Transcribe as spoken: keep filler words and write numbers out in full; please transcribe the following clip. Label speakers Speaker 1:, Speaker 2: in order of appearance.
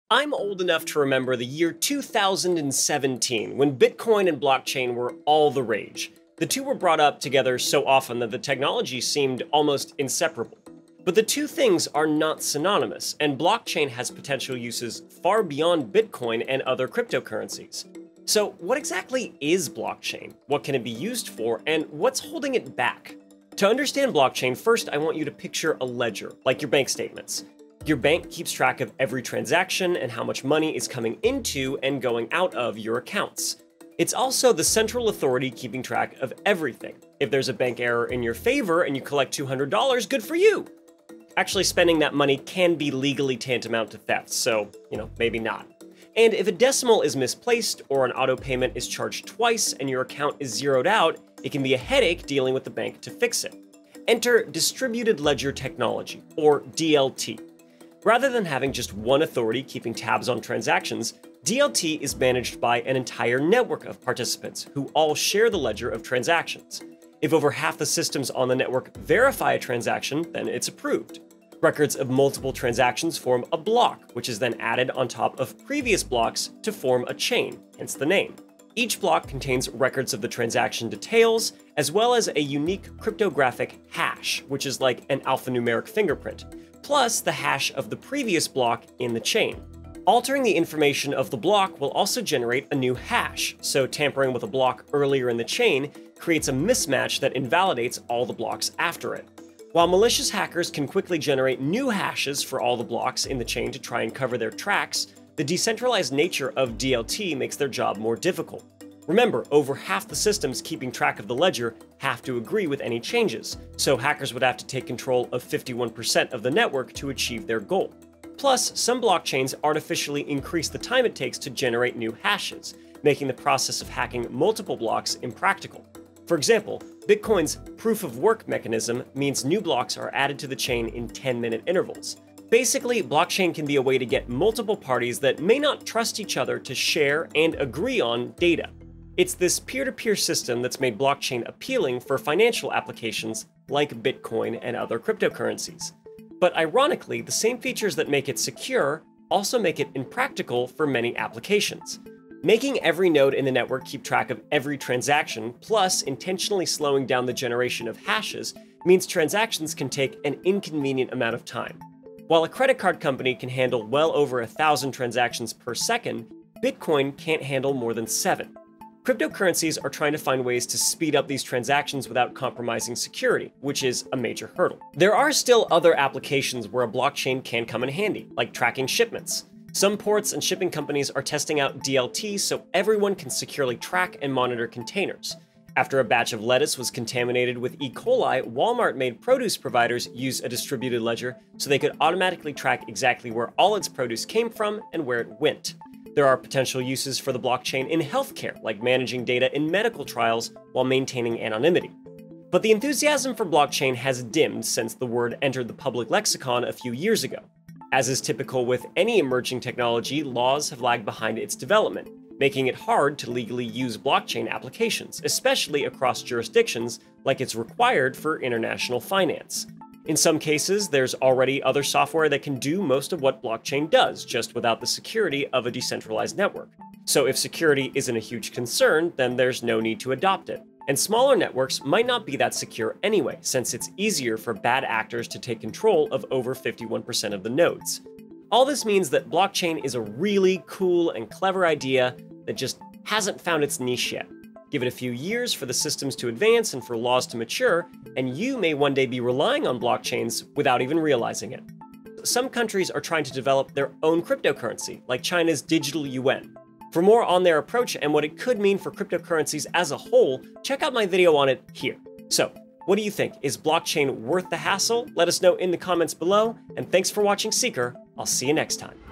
Speaker 1: I'm old enough to remember the year two thousand seventeen, when Bitcoin and blockchain were all the rage. The two were brought up together so often that the technology seemed almost inseparable. But the two things are not synonymous, and blockchain has potential uses far beyond Bitcoin and other cryptocurrencies. So what exactly is blockchain? What can it be used for, and what's holding it back? To understand blockchain, first I want you to picture a ledger, like your bank statements. Your bank keeps track of every transaction and how much money is coming into and going out of your accounts. It's also the central authority keeping track of everything. If there's a bank error in your favor and you collect two hundred dollars, good for you! Actually, spending that money can be legally tantamount to theft, so, you know, maybe not. And if a decimal is misplaced or an auto payment is charged twice and your account is zeroed out, it can be a headache dealing with the bank to fix it. Enter distributed ledger technology, or D L T. Rather than having just one authority keeping tabs on transactions, D L T is managed by an entire network of participants who all share the ledger of transactions. If over half the systems on the network verify a transaction, then it's approved. Records of multiple transactions form a block, which is then added on top of previous blocks to form a chain, hence the name. Each block contains records of the transaction details, as well as a unique cryptographic hash, which is like an alphanumeric fingerprint, plus the hash of the previous block in the chain. Altering the information of the block will also generate a new hash, so tampering with a block earlier in the chain creates a mismatch that invalidates all the blocks after it. While malicious hackers can quickly generate new hashes for all the blocks in the chain to try and cover their tracks, the decentralized nature of D L T makes their job more difficult. Remember, over half the systems keeping track of the ledger have to agree with any changes, so hackers would have to take control of fifty-one percent of the network to achieve their goal. Plus, some blockchains artificially increase the time it takes to generate new hashes, making the process of hacking multiple blocks impractical. For example, Bitcoin's proof-of-work mechanism means new blocks are added to the chain in ten-minute intervals. Basically, blockchain can be a way to get multiple parties that may not trust each other to share and agree on data. It's this peer-to-peer system that's made blockchain appealing for financial applications like Bitcoin and other cryptocurrencies. But ironically, the same features that make it secure also make it impractical for many applications. Making every node in the network keep track of every transaction, plus intentionally slowing down the generation of hashes, means transactions can take an inconvenient amount of time. While a credit card company can handle well over a thousand transactions per second, Bitcoin can't handle more than seven. Cryptocurrencies are trying to find ways to speed up these transactions without compromising security, which is a major hurdle. There are still other applications where a blockchain can come in handy, like tracking shipments. Some ports and shipping companies are testing out D L T so everyone can securely track and monitor containers. After a batch of lettuce was contaminated with E. coli, Walmart made produce providers use a distributed ledger so they could automatically track exactly where all its produce came from and where it went. There are potential uses for the blockchain in healthcare, like managing data in medical trials while maintaining anonymity. But the enthusiasm for blockchain has dimmed since the word entered the public lexicon a few years ago. As is typical with any emerging technology, laws have lagged behind its development, making it hard to legally use blockchain applications, especially across jurisdictions like it's required for international finance. In some cases, there's already other software that can do most of what blockchain does, just without the security of a decentralized network. So if security isn't a huge concern, then there's no need to adopt it. And smaller networks might not be that secure anyway, since it's easier for bad actors to take control of over fifty-one percent of the nodes. All this means that blockchain is a really cool and clever idea that just hasn't found its niche yet. Give it a few years for the systems to advance and for laws to mature, and you may one day be relying on blockchains without even realizing it. Some countries are trying to develop their own cryptocurrency, like China's digital yuan. For more on their approach and what it could mean for cryptocurrencies as a whole, check out my video on it here. So, what do you think? Is blockchain worth the hassle? Let us know in the comments below, and thanks for watching Seeker. I'll see you next time.